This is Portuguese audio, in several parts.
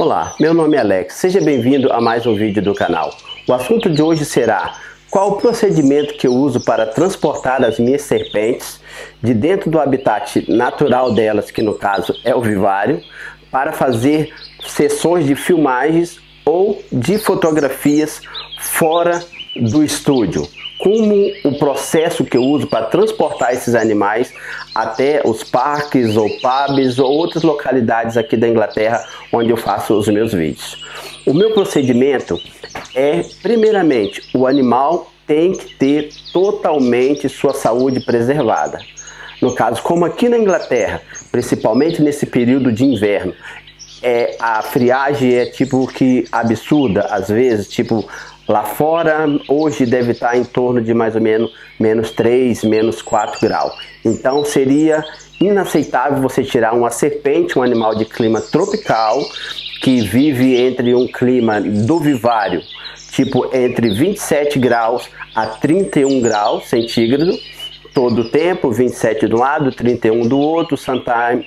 Olá, meu nome é Alex, seja bem-vindo a mais um vídeo do canal. O assunto de hoje será qual o procedimento que eu uso para transportar as minhas serpentes de dentro do habitat natural delas, que no caso é o vivário, para fazer sessões de filmagens ou de fotografias fora do estúdio. Como o processo que eu uso para transportar esses animais até os parques ou pubs ou outras localidades aqui da Inglaterra onde eu faço os meus vídeos. O meu procedimento é, primeiramente, o animal tem que ter totalmente sua saúde preservada. No caso, como aqui na Inglaterra, principalmente nesse período de inverno, a friagem é tipo que absurda, às vezes, tipo lá fora hoje deve estar em torno de mais ou menos -3, -4 graus. Então seria inaceitável você tirar uma serpente, um animal de clima tropical, que vive entre um clima do vivário, tipo entre 27 graus a 31 graus centígrados, todo o tempo, 27 de um lado, 31 do outro, sometimes,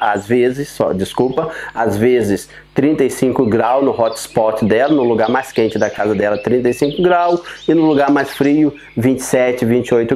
às vezes 35 graus no hotspot dela, no lugar mais quente da casa dela, 35 graus, e no lugar mais frio, 27, 28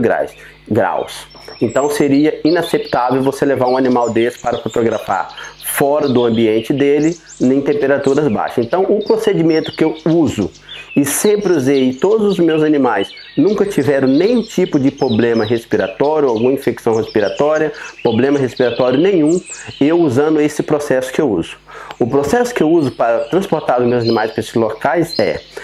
graus. Então seria inaceitável você levar um animal desse para fotografar fora do ambiente dele, em temperaturas baixas. Então o procedimento que eu uso e sempre usei, todos os meus animais nunca tiveram nenhum tipo de problema respiratório, alguma infecção respiratória, problema respiratório nenhum, eu usando esse processo que eu uso. O processo que eu uso para transportar os meus animais para esses locais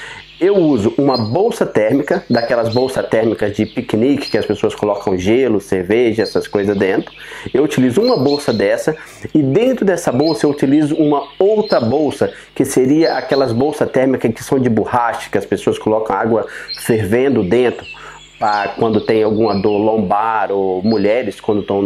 eu uso uma bolsa térmica, daquelas bolsas térmicas de piquenique, que as pessoas colocam gelo, cerveja, essas coisas dentro. Eu utilizo uma bolsa dessa e dentro dessa bolsa eu utilizo uma outra bolsa, que seria aquelas bolsas térmicas que são de borracha, que as pessoas colocam água fervendo dentro, para quando tem alguma dor lombar, ou mulheres quando estão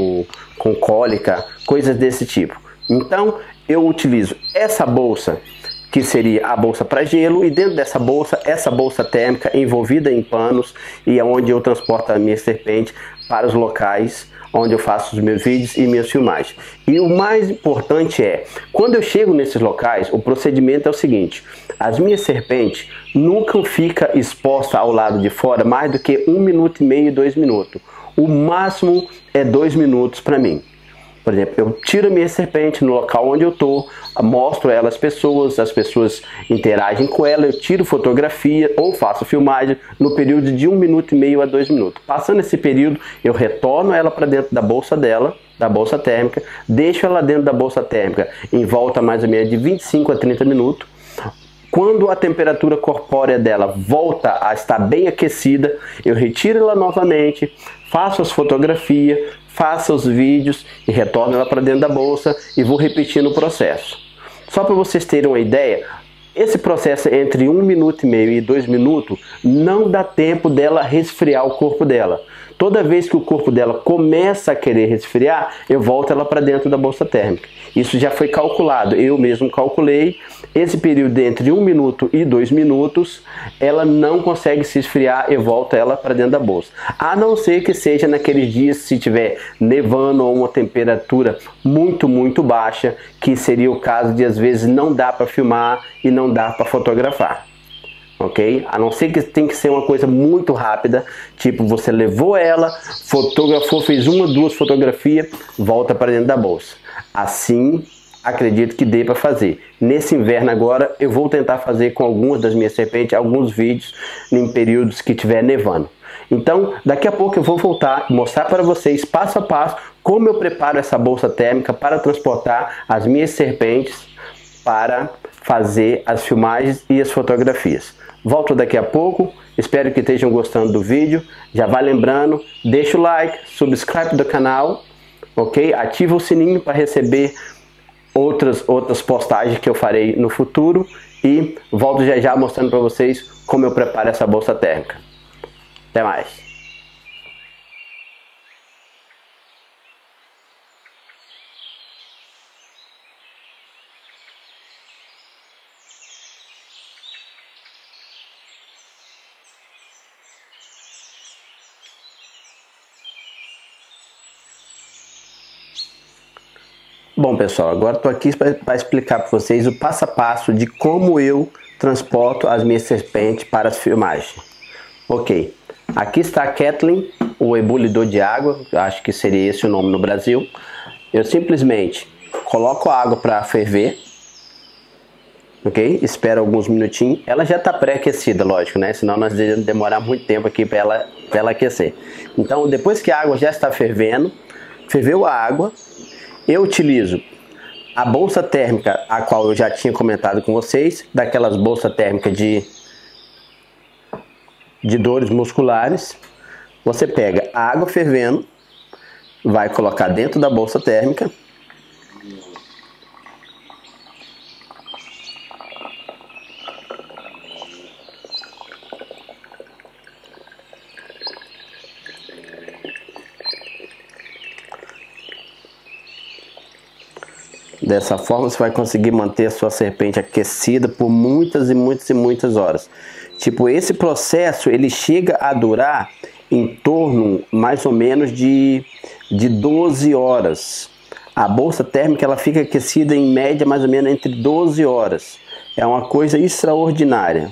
com cólica, coisas desse tipo. Então eu utilizo essa bolsa, que seria a bolsa para gelo, e dentro dessa bolsa, essa bolsa térmica envolvida em panos, e é onde eu transporto a minha serpente para os locais onde eu faço os meus vídeos e minhas filmagens. E o mais importante quando eu chego nesses locais, o procedimento é o seguinte: as minhas serpentes nunca ficam expostas ao lado de fora mais do que 1 minuto e meio, 2 minutos. O máximo é 2 minutos para mim. Por exemplo, eu tiro a minha serpente no local onde eu estou, mostro ela às pessoas, as pessoas interagem com ela, eu tiro fotografia ou faço filmagem no período de 1 minuto e meio a 2 minutos. Passando esse período, eu retorno ela para dentro da bolsa dela, da bolsa térmica, deixo ela dentro da bolsa térmica em volta mais ou menos de 25 a 30 minutos. Quando a temperatura corpórea dela volta a estar bem aquecida, eu retiro ela novamente, faço as fotografias, faço os vídeos e retorno ela para dentro da bolsa e vou repetindo o processo. Só para vocês terem uma ideia, esse processo entre 1 minuto e meio e 2 minutos não dá tempo dela resfriar o corpo dela. Toda vez que o corpo dela começa a querer resfriar, eu volto ela para dentro da bolsa térmica. Isso já foi calculado, eu mesmo calculei. Esse período entre 1 minuto e 2 minutos, ela não consegue se esfriar, eu volto ela para dentro da bolsa. A não ser que seja naqueles dias, se tiver nevando ou uma temperatura muito, muito baixa, que seria o caso de às vezes não dá para filmar e não dá para fotografar. Ok? A não ser que tem que ser uma coisa muito rápida, tipo você levou ela, fotografou, fez 1 ou 2 fotografias, volta para dentro da bolsa. Assim, acredito que dê para fazer. Nesse inverno agora, eu vou tentar fazer com algumas das minhas serpentes, alguns vídeos em períodos que estiver nevando. Então, daqui a pouco eu vou voltar e mostrar para vocês, passo a passo, como eu preparo essa bolsa térmica para transportar as minhas serpentes para fazer as filmagens e as fotografias. Volto daqui a pouco, espero que estejam gostando do vídeo. Já vai lembrando, deixa o like, subscribe do canal, ok? Ativa o sininho para receber outras postagens que eu farei no futuro. E volto já já mostrando para vocês como eu preparo essa bolsa térmica. Até mais! Bom, pessoal, agora estou aqui para explicar para vocês o passo a passo de como eu transporto as minhas serpentes para as filmagens. Ok, aqui está a Kathleen, o ebulidor de água, acho que seria esse o nome no Brasil. Eu simplesmente coloco a água para ferver, ok? Espero alguns minutinhos. Ela já está pré-aquecida, lógico, né? Senão nós iríamos demorar muito tempo aqui para ela aquecer. Então, depois que a água já está fervendo, ferveu a água, eu utilizo a bolsa térmica, a qual eu já tinha comentado com vocês, daquelas bolsas térmicas de dores musculares. Você pega a água fervendo, vai colocar dentro da bolsa térmica. Dessa forma você vai conseguir manter a sua serpente aquecida por muitas e muitas e muitas horas. Tipo, esse processo ele chega a durar em torno mais ou menos de 12 horas. A bolsa térmica ela fica aquecida em média mais ou menos entre 12 horas. É uma coisa extraordinária.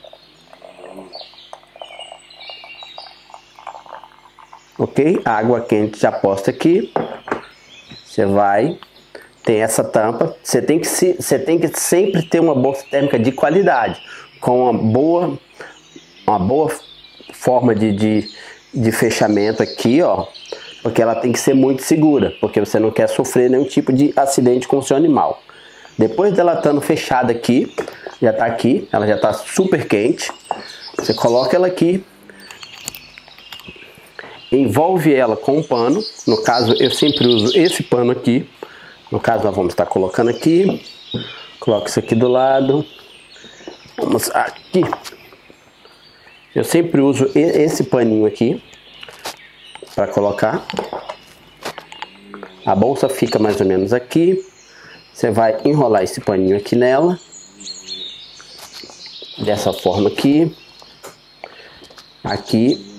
Ok? A água quente já posta aqui. Você vai... Tem essa tampa, você tem que sempre ter uma bolsa térmica de qualidade, com uma boa forma de fechamento aqui, ó, porque ela tem que ser muito segura, porque você não quer sofrer nenhum tipo de acidente com o seu animal. Depois dela estando fechada aqui, já está aqui, ela já está super quente, você coloca ela aqui, envolve ela com um pano, no caso eu sempre uso esse pano aqui. No caso, nós vamos estar colocando aqui. Coloco isso aqui do lado. Vamos aqui. Eu sempre uso esse paninho aqui para colocar. A bolsa fica mais ou menos aqui. Você vai enrolar esse paninho aqui nela. Dessa forma aqui. Aqui.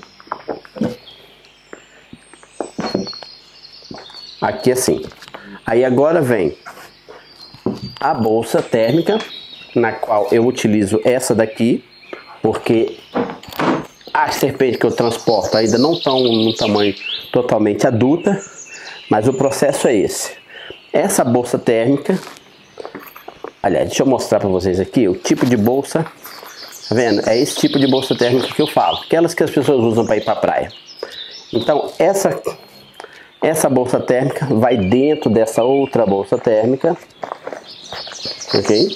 Aqui assim. Aí agora vem a bolsa térmica, na qual eu utilizo essa daqui, porque as serpentes que eu transporto ainda não estão no tamanho totalmente adulta, mas o processo é esse. Essa bolsa térmica, aliás, deixa eu mostrar para vocês aqui o tipo de bolsa, tá vendo? É esse tipo de bolsa térmica que eu falo, aquelas que as pessoas usam para ir para a praia. Então, essa bolsa térmica vai dentro dessa outra bolsa térmica, ok?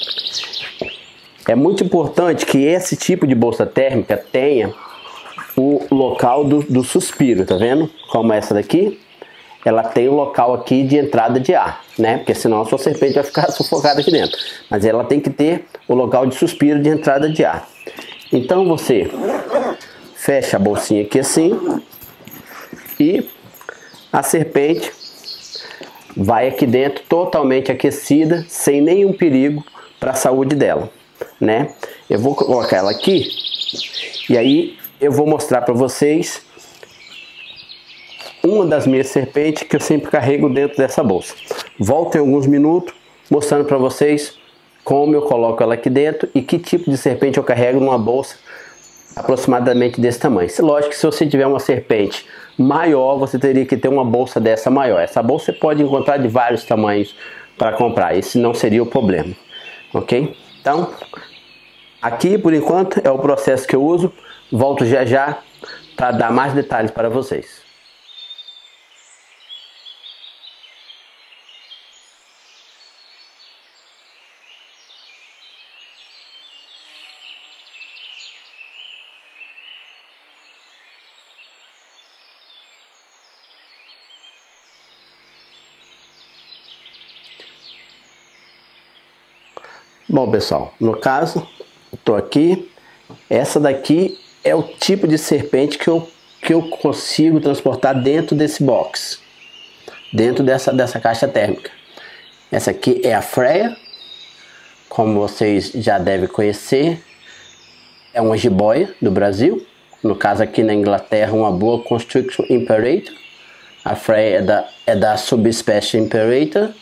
É muito importante que esse tipo de bolsa térmica tenha o local do suspiro, tá vendo? Como essa daqui, ela tem o local aqui de entrada de ar, né? Porque senão a sua serpente vai ficar sufocada aqui dentro. Mas ela tem que ter o local de suspiro de entrada de ar. Então você fecha a bolsinha aqui assim e a serpente vai aqui dentro totalmente aquecida, sem nenhum perigo para a saúde dela, né? Eu vou colocar ela aqui e aí eu vou mostrar para vocês uma das minhas serpentes que eu sempre carrego dentro dessa bolsa. Volto em alguns minutos mostrando para vocês como eu coloco ela aqui dentro e que tipo de serpente eu carrego numa bolsa aproximadamente desse tamanho. Lógico que se você tiver uma serpente maior, você teria que ter uma bolsa dessa maior. Essa bolsa você pode encontrar de vários tamanhos para comprar. Esse não seria o problema, ok? Então, aqui por enquanto é o processo que eu uso. Volto já já para dar mais detalhes para vocês. Bom, pessoal, no caso, estou aqui. Essa daqui é o tipo de serpente que eu consigo transportar dentro desse box, dentro dessa caixa térmica. Essa aqui é a Freya, como vocês já devem conhecer, é uma jiboia do Brasil. No caso aqui na Inglaterra, uma Boa Constriction Imperator, A Freya é da subespécie Imperator.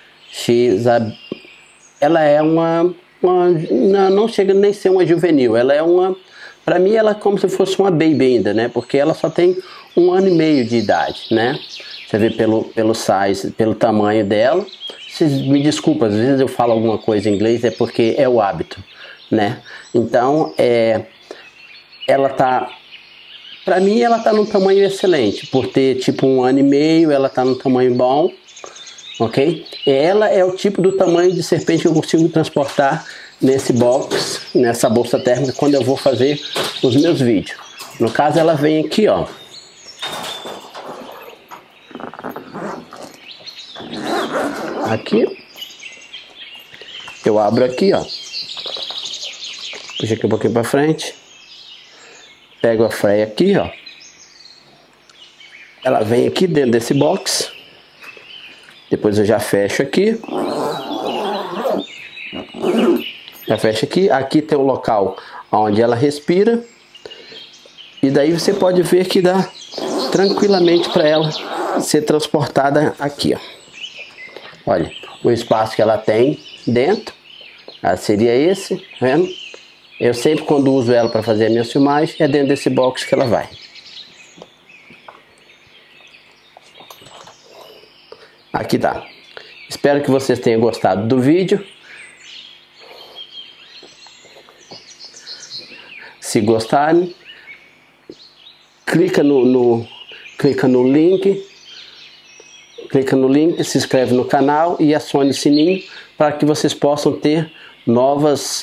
Ela é não chega nem a ser uma juvenil. Ela é para mim ela é como se fosse uma baby ainda, né? Porque ela só tem 1 ano e meio de idade, né? Você vê pelo size, pelo tamanho dela. Vocês me desculpem, às vezes eu falo alguma coisa em inglês, é porque é o hábito, né? Então, ela tá... Pra mim, ela tá num tamanho excelente. Por ter, tipo, 1 ano e meio, ela tá num tamanho bom, ok? Ela é o tipo do tamanho de serpente que eu consigo transportar nesse box, nessa bolsa térmica, quando eu vou fazer os meus vídeos. No caso, ela vem aqui, ó. Aqui. Eu abro aqui, ó. Puxa aqui um pouquinho pra frente. Pego a Freya aqui, ó. Ela vem aqui dentro desse box. Depois eu já fecho aqui. Já fecho aqui. Aqui tem o local onde ela respira. E daí você pode ver que dá tranquilamente para ela ser transportada aqui, ó. Olha, o espaço que ela tem dentro. Seria esse, tá vendo? Eu sempre, quando uso ela para fazer a minha filmagem, é dentro desse box que ela vai. Aqui tá. Espero que vocês tenham gostado do vídeo. Se gostarem, clica no link. Clica no link, se inscreve no canal e acione o sininho para que vocês possam ter novas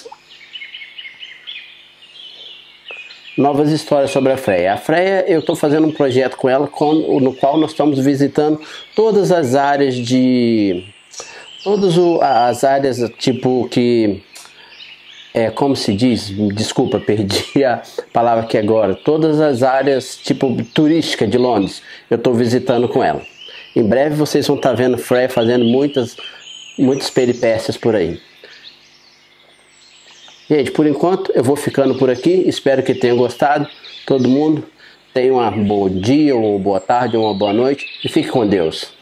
histórias sobre a Freya. A Freya, eu estou fazendo um projeto com ela, no qual nós estamos visitando todas as áreas as áreas tipo que... como se diz? Desculpa, perdi a palavra aqui agora. Todas as áreas tipo turística de Londres, eu estou visitando com ela. Em breve vocês vão estar vendo Freya fazendo muitas peripécias por aí. Gente, por enquanto eu vou ficando por aqui. Espero que tenham gostado. Todo mundo tenha um bom dia, uma boa tarde, uma boa noite. E fique com Deus.